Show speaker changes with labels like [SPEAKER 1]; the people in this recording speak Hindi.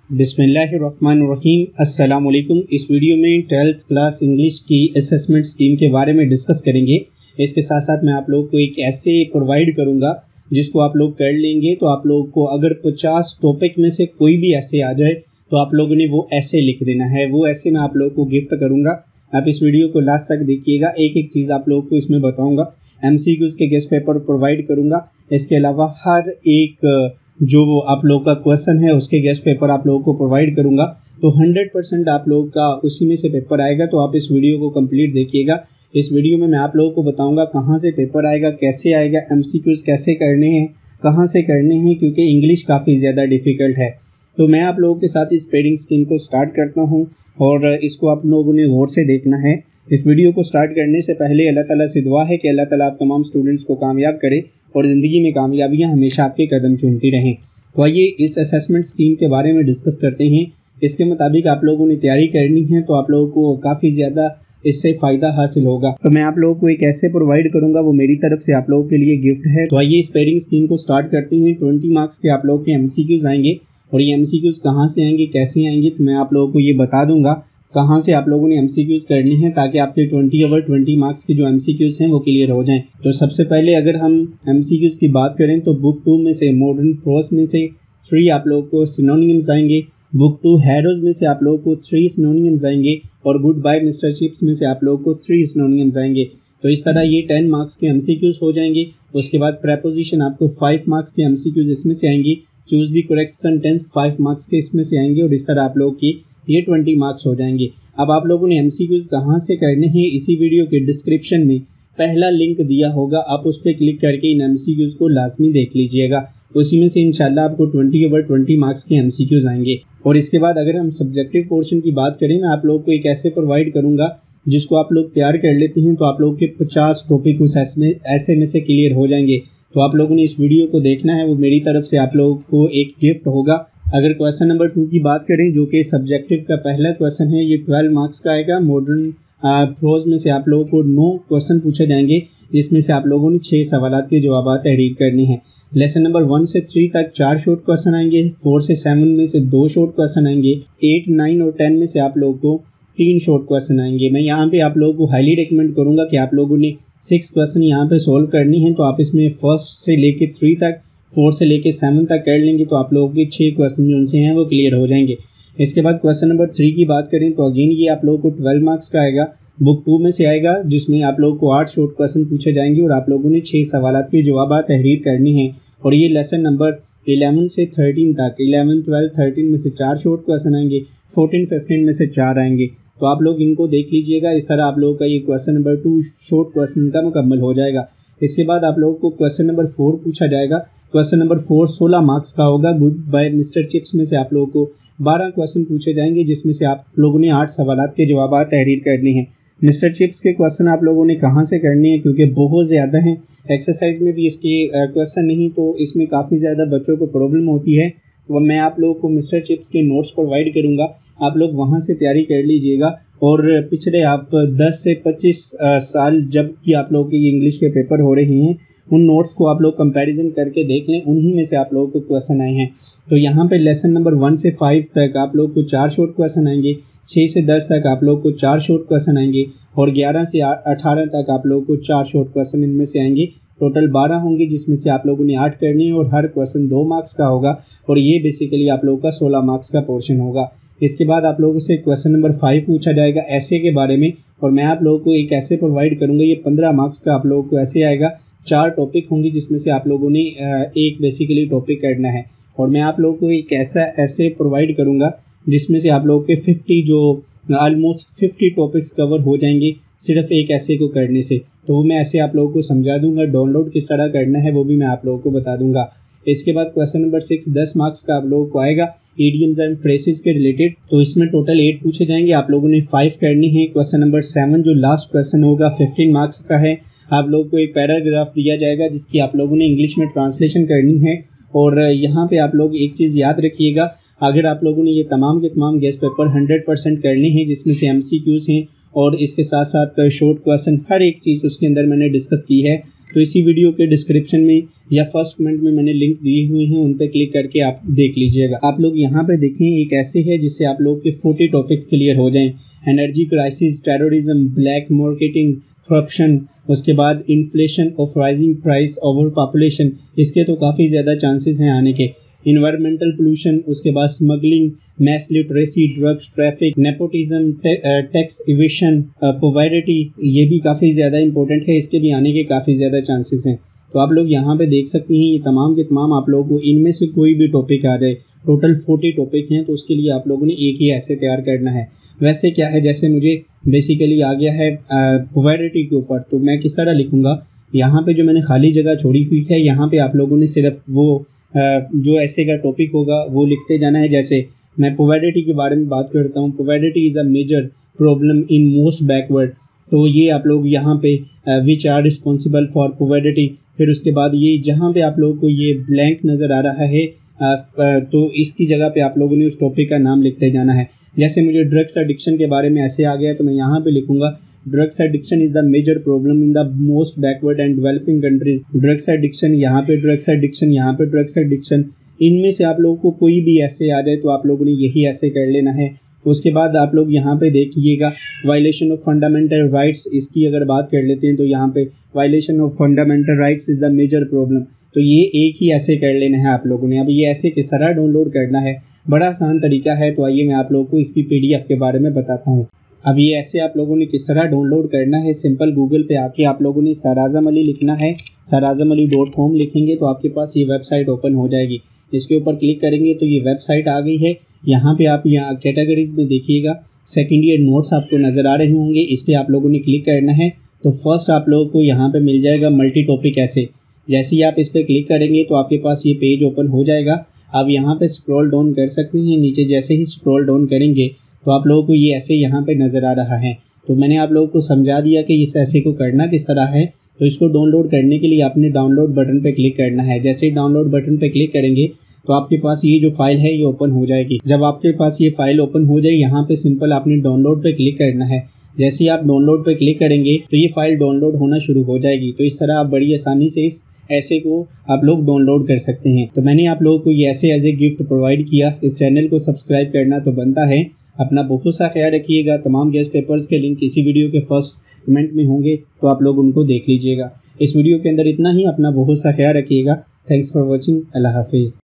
[SPEAKER 1] बिस्मिल्लाहिर्रहमानिर्रहीम। अस्सलाम वालेकुम। इस वीडियो में 12th क्लास इंग्लिश की असेसमेंट स्कीम के बारे में डिस्कस करेंगे। इसके साथ साथ मैं आप लोगों को एक ऐसे प्रोवाइड करूंगा जिसको आप लोग कर लेंगे तो आप लोगों को अगर 50 टॉपिक में से कोई भी ऐसे आ जाए तो आप लोगों ने वो ऐसे लिख देना है। वो ऐसे मैं आप लोगों को गिफ्ट करूंगा। आप इस वीडियो को लास्ट तक देखिएगा। एक एक चीज़ आप लोगों को इसमें बताऊँगा। MCQs के गेस्ट पेपर प्रोवाइड करूँगा। इसके अलावा हर एक जो आप लोगों का क्वेश्चन है उसके गेस्ट पेपर आप लोगों को प्रोवाइड करूंगा। तो 100% आप लोगों का उसी में से पेपर आएगा। तो आप इस वीडियो को कंप्लीट देखिएगा। इस वीडियो में मैं आप लोगों को बताऊंगा कहाँ से पेपर आएगा, कैसे आएगा, MCQs कैसे करने हैं, कहाँ से करने हैं, क्योंकि इंग्लिश काफ़ी ज़्यादा डिफ़िकल्ट है। तो मैं आप लोगों के साथ इस ट्रेडिंग स्कीम को स्टार्ट करता हूँ और इसको आप लोगों ने गौर से देखना है। इस वीडियो को स्टार्ट करने से पहले अल्लाह ताला से दुआ है कि अल्लाह ताला आप तमाम स्टूडेंट्स को कामयाब करे और ज़िंदगी में कामयाबियाँ हमेशा आपके कदम चूमती रहें। तो आइए इस असेसमेंट स्कीम के बारे में डिस्कस करते हैं। इसके मुताबिक आप लोगों ने तैयारी करनी है तो आप लोगों को काफ़ी ज़्यादा इससे फ़ायदा हासिल होगा। तो मैं आप लोगों को एक ऐसे प्रोवाइड करूंगा, वो मेरी तरफ से आप लोगों के लिए गिफ्ट है। तो आइए इस पेयरिंग स्कीम को स्टार्ट करते हैं। 20 मार्क्स के आप लोगों के MCQs आएंगे और ये MCQs कहाँ से आएंगे, कैसे आएंगे, तो मैं आप लोगों को ये बता दूंगा कहाँ से आप लोगों ने MCQs करनी है ताकि आपके 20 मार्क्स के जो MCQs हैं वो क्लियर हो जाएं। तो सबसे पहले अगर हम MCQs की बात करें तो बुक 2 में से मॉडर्न प्रोज में से 3 आप लोगों को सिनोनिम्स आएंगे। बुक 2 हैरोज में से आप लोगों को 3 सिनोनिम्स आएंगे और गुड बाय मिस्टर चिप्स में से आप लोगों को 3 सिनोनिम्स आएंगे। तो इस तरह ये 10 मार्क्स के MCQs हो जाएंगे। उसके बाद प्रेपोजिशन आपको 5 मार्क्स के MCQs इसमें से आएंगी। Choose the correct sentence 5 marks के इसमें से आएंगे और इस तरह आप लोगों की ये 20 मार्क्स हो जाएंगे। अब आप लोगों ने MCQs कहाँ से करने हैं, इसी वीडियो के डिस्क्रिप्शन में पहला लिंक दिया होगा, आप उस पर क्लिक करके इन MCQs को लाजमी देख लीजिएगा। उसी में से इंशाल्लाह आपको 20 मार्क्स के MCQs आएंगे। और इसके बाद अगर हम सब्जेक्टिव पोर्शन की बात करें, मैं आप लोगों को एक ऐसे प्रोवाइड करूंगा जिसको आप लोग तैयार कर लेते हैं तो आप लोगों के 50 टॉपिक उस ऐसे में से क्लियर हो जाएंगे। तो आप लोगों ने इस वीडियो को देखना है, वो मेरी तरफ से आप लोगों को एक गिफ्ट होगा। अगर क्वेश्चन नंबर 2 की बात करें जो कि सब्जेक्टिव का पहला क्वेश्चन है, ये 12 मार्क्स का आएगा। मॉडर्न प्रोज में से आप लोगों को 9 क्वेश्चन पूछे जाएंगे जिसमें से आप लोगों ने 6 सवालात के जवाब तहरीर करने हैं। लेसन नंबर 1 से 3 तक 4 शॉर्ट क्वेश्चन आएंगे। 4 से 7 में से 2 शॉर्ट क्वेश्चन आएंगे। 8, 9 और 10 में से आप लोगों को 3 शॉर्ट क्वेश्चन आएंगे। मैं यहाँ पे आप लोगों को हाईली रिकमेंड करूँगा कि आप लोगों ने 6 क्वेश्चन यहाँ पे सोल्व करनी है। तो आप इसमें 1 से लेके 3 तक, 4 से लेके 7 तक कर लेंगे तो आप लोगों के 6 क्वेश्चन जो उनसे हैं वो क्लियर हो जाएंगे। इसके बाद क्वेश्चन नंबर 3 की बात करें तो अगेन ये आप लोगों को 12 मार्क्स का आएगा। बुक 2 में से आएगा जिसमें आप लोगों को 8 शॉर्ट क्वेश्चन पूछे जाएंगे और आप लोगों ने 6 सवालात के जवाब तहरीर करने हैं। और ये लेसन नंबर 11 से 13 तक, 11, 12, 13 में से 4 शॉर्ट क्वेश्चन आएंगे। 14, 15 में से 4 आएंगे। तो आप लोग इनको देख लीजिएगा। इस तरह आप लोगों का ये क्वेश्चन नंबर 2 शॉर्ट क्वेश्चन का मुकम्मल हो जाएगा। इसके बाद आप लोगों को क्वेश्चन नंबर 4 पूछा जाएगा। क्वेश्चन नंबर 4 16 मार्क्स का होगा। गुड बाय मिस्टर चिप्स में से आप लोगों को 12 क्वेश्चन पूछे जाएंगे जिसमें से आप लोगों ने 8 सवालात के जवाब तहरीर करने हैं। मिस्टर चिप्स के क्वेश्चन आप लोगों ने कहाँ से करने हैं, क्योंकि बहुत ज़्यादा हैं। एक्सरसाइज में भी इसके क्वेश्चन नहीं तो इसमें काफ़ी ज़्यादा बच्चों को प्रॉब्लम होती है। तो मैं आप लोगों को मिस्टर चिप्स के नोट्स प्रोवाइड करूँगा, आप लोग वहाँ से तैयारी कर लीजिएगा। और पिछले आप 10 से 25 साल जब कि आप लोगों के इंग्लिश के पेपर हो रहे हैं उन नोट्स को आप लोग कंपैरिजन करके देख लें, उन्हीं में से आप लोगों को क्वेश्चन आए हैं। तो यहाँ पे लेसन नंबर 1 से 5 तक आप लोग को 4 शॉर्ट क्वेश्चन आएंगे। 6 से 10 तक आप लोग को 4 शॉर्ट क्वेश्चन आएंगे और 11 से 18 तक आप लोगों को 4 शॉर्ट क्वेश्चन इनमें से आएंगे। टोटल 12 होंगे जिसमें से आप लोगों ने 8 करनी है और हर क्वेश्चन 2 मार्क्स का होगा और ये बेसिकली आप लोगों का 16 मार्क्स का पोर्शन होगा। इसके बाद आप लोगों से क्वेश्चन नंबर 5 पूछा जाएगा ऐसे के बारे में और मैं आप लोगों को एक ऐसे प्रोवाइड करूँगा। ये 15 मार्क्स का आप लोगों को ऐसे आएगा। 4 टॉपिक होंगे जिसमें से आप लोगों ने एक बेसिकली टॉपिक करना है और मैं आप लोगों को एक ऐसे प्रोवाइड करूँगा जिसमें से आप लोगों के 50 जो ऑलमोस्ट 50 टॉपिक्स कवर हो जाएंगे सिर्फ एक ऐसे को करने से। तो वो मैं ऐसे आप लोगों को समझा दूंगा। डाउनलोड किस तरह करना है वो भी मैं आप लोगों को बता दूंगा। इसके बाद क्वेश्चन नंबर 6 10 मार्क्स का आप लोगों को आएगा इडियम्स एंड फ्रेजेस के रिलेटेड। तो इसमें टोटल 8 पूछे जाएंगे, आप लोगों ने 5 करनी है। क्वेश्चन नंबर 7 जो लास्ट क्वेश्चन होगा 15 मार्क्स का है। आप लोगों को एक पैराग्राफ दिया जाएगा जिसकी आप लोगों ने इंग्लिश में ट्रांसलेशन करनी है। और यहाँ पे आप लोग एक चीज़ याद रखिएगा, अगर आप लोगों ने ये तमाम के तमाम गेस्ट पेपर 100% करने हैं जिसमें से MCQs हैं और इसके साथ साथ शॉर्ट क्वेश्चन हर एक चीज़ उसके अंदर मैंने डिस्कस की है, तो इसी वीडियो के डिस्क्रिप्शन में या फर्स्ट कमेंट में मैंने लिंक दिए हुए हैं, उन पर क्लिक करके आप देख लीजिएगा। आप लोग यहाँ पे देखें, एक ऐसे है जिससे आप लोग के 40 टॉपिक्स क्लियर हो जाएं। Energy crisis, terrorism, black marketing, corruption, उसके बाद inflation of rising price, overpopulation, इसके तो काफ़ी ज़्यादा चांसेस हैं आने के। इन्वायरमेंटल पोल्यूशन, उसके बाद smuggling, mass literacy, drugs traffic, nepotism, tax evasion, poverty, ये भी काफ़ी ज़्यादा इंपॉर्टेंट है, इसके भी आने के काफ़ी ज़्यादा चांसेस हैं। तो आप लोग यहाँ पे देख सकते हैं, ये तमाम के तमाम आप लोगों को इनमें से कोई भी टॉपिक आ जाए, टोटल 40 टॉपिक हैं, तो उसके लिए आप लोगों ने एक ही ऐसे तैयार करना है। वैसे क्या है, जैसे मुझे बेसिकली आ गया है पॉवर्टी के ऊपर, तो मैं किस तरह लिखूँगा, यहाँ पे जो मैंने खाली जगह छोड़ी हुई है, यहाँ पे आप लोगों ने सिर्फ वो जो ऐसे का टॉपिक होगा वो लिखते जाना है। जैसे मैं पॉवर्टी के बारे में बात करता हूँ, poverty is a major problem in most backward, तो ये आप लोग यहाँ पे which are responsible for poverty, फिर उसके बाद ये जहाँ पे आप लोगों को ये ब्लैंक नज़र आ रहा है तो इसकी जगह पे आप लोगों ने उस टॉपिक का नाम लिखते जाना है। जैसे मुझे ड्रग्स एडिक्शन के बारे में ऐसे आ गया है, तो मैं यहाँ पे लिखूँगा drugs addiction is the major problem in the most backward and developing countries. Drugs addiction, यहाँ पे ड्रग्स एडिक्शन, यहाँ पे ड्रग्स एडिक्शन, इनमें से आप लोगों को कोई भी ऐसे आ जाए तो आप लोगों ने यही ऐसे कर लेना है। उसके बाद आप लोग यहाँ पे देखिएगा वायलेशन ऑफ फंडामेंटल राइट्स, इसकी अगर बात कर लेते हैं तो यहाँ पे violation of fundamental rights is the major problem, तो ये एक ही ऐसे कर लेना है आप लोगों ने। अब ये ऐसे किस तरह डाउनलोड करना है, बड़ा आसान तरीका है, तो आइए मैं आप लोगों को इसकी PDF के बारे में बताता हूँ। अब ये ऐसे आप लोगों ने किस तरह डाउनलोड करना है, सिंपल गूगल पे आके आप लोगों ने सराज़म अली लिखना है, sarazamali.com लिखेंगे तो आपके पास ये वेबसाइट ओपन हो जाएगी। इसके ऊपर क्लिक करेंगे तो ये वेबसाइट आ गई है। यहाँ पे आप यहाँ कैटेगरीज में देखिएगा, सेकेंड ईयर नोट्स आपको नज़र आ रहे होंगे, इस पर आप लोगों ने क्लिक करना है। तो फर्स्ट आप लोगों को यहाँ पे मिल जाएगा मल्टी टॉपिक ऐसे, जैसे ही आप इस पर क्लिक करेंगे तो आपके पास ये पेज ओपन हो जाएगा। आप यहाँ पे स्क्रॉल डाउन कर सकते हैं, नीचे जैसे ही स्क्रॉल डाउन करेंगे तो आप लोगों को ये ऐसे यहाँ पे नज़र आ रहा है। तो मैंने आप लोगों को समझा दिया कि इस ऐसे को करना किस तरह है। तो इसको डाउनलोड करने के लिए आपने डाउनलोड बटन पे क्लिक करना है। जैसे ही डाउनलोड बटन पे क्लिक करेंगे तो आपके पास ये जो फाइल है ये ओपन हो जाएगी। जब आपके पास ये फाइल ओपन हो जाए, यहाँ पे सिंपल आपने डाउनलोड पे क्लिक करना है। जैसे ही आप डाउनलोड पे क्लिक करेंगे तो ये फाइल डाउनलोड होना शुरू हो जाएगी। तो इस तरह आप बड़ी आसानी से इस ऐसे को आप लोग डाउनलोड कर सकते हैं। तो मैंने आप लोगों को ये ऐसे एज ए गिफ्ट प्रोवाइड किया। इस चैनल को सब्सक्राइब करना तो बनता है। अपना बहुत सा ख्याल रखिएगा। तमाम गेस्ट पेपर्स के लिंक इसी वीडियो के फर्स्ट कमेंट में होंगे, तो आप लोग उनको देख लीजिएगा। इस वीडियो के अंदर इतना ही। अपना बहुत सा ख्याल रखिएगा। Thanks for watching. अल्लाह हाफिज़।